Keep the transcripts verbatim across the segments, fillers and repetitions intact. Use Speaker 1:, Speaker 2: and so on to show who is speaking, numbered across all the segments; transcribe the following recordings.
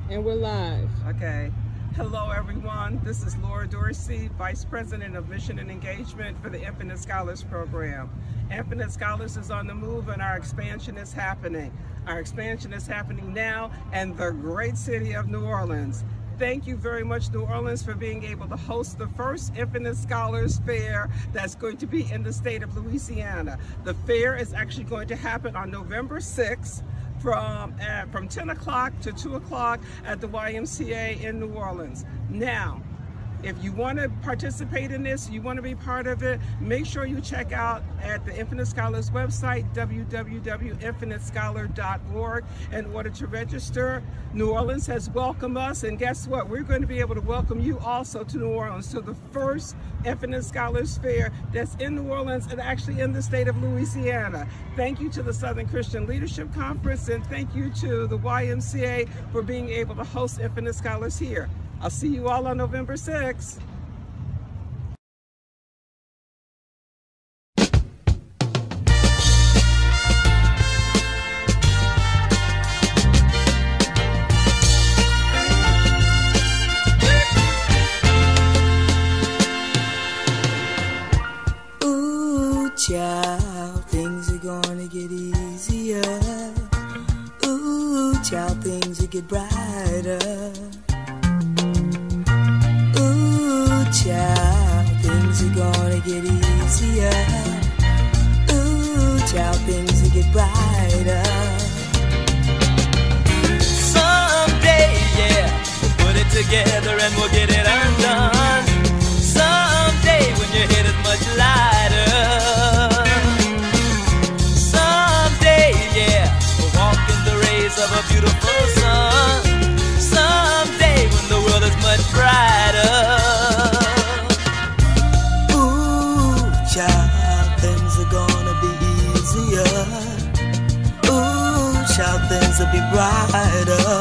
Speaker 1: And we're live.
Speaker 2: Okay. Hello, everyone. This is Laura Dorsey, Vice President of Mission and Engagement for the Infinite Scholars Program. Infinite Scholars is on the move and our expansion is happening. Our expansion is happening now in the great city of New Orleans. Thank you very much, New Orleans, for being able to host the first Infinite Scholars Fair that's going to be in the state of Louisiana. The fair is actually going to happen on November sixth. From, uh, from ten o'clock to two o'clock at the Y M C A in New Orleans. Now, if you want to participate in this, you want to be part of it, make sure you check out at the Infinite Scholars website, w w w dot infinite scholar dot org, in order to register. New Orleans has welcomed us, and guess what? We're going to be able to welcome you also to New Orleans, to the first Infinite Scholars Fair that's in New Orleans and actually in the state of Louisiana. Thank you to the Southern Christian Leadership Conference, and thank you to the Y M C A for being able to host Infinite Scholars here. I'll see you all on November sixth.
Speaker 3: Ooh, child, things are gonna get easier. Ooh, child, things will get brighter. Child, things are gonna get easier. Ooh, child, things will get brighter. Someday, yeah, we'll put it together and we'll get it undone. Someday, when your head is much lighter. Someday, yeah, we'll walk in the rays of a beautiful sun. Someday, when the world is much brighter. Child, things are gonna be easier. Ooh, child, things will be brighter.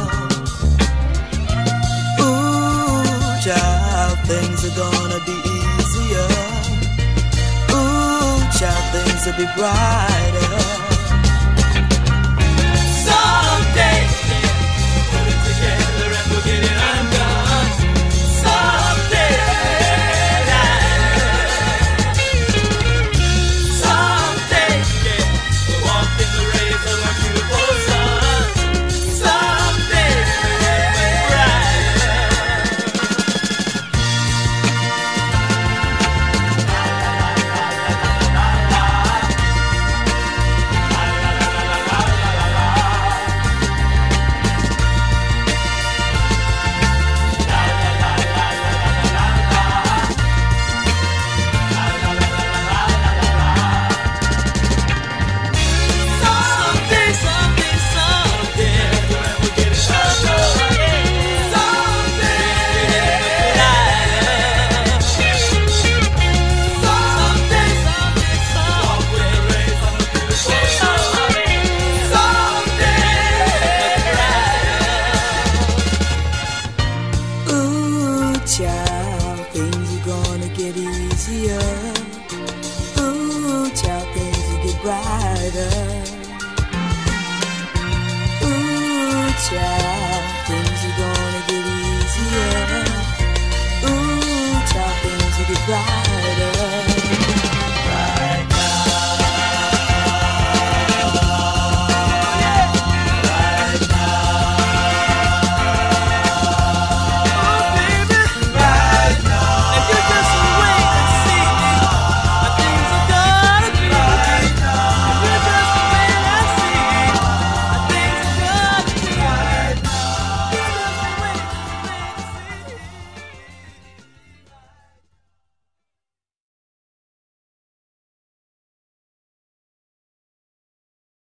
Speaker 3: Ooh, child, things are gonna be easier. Ooh, child, things will be brighter. Someday, yeah, put it together and we'll get it undone. Someday. Child, things are gonna get easier. Ooh, child, things will get brighter. Ooh, child, things are gonna get easier. Ooh, child, things will get brighter.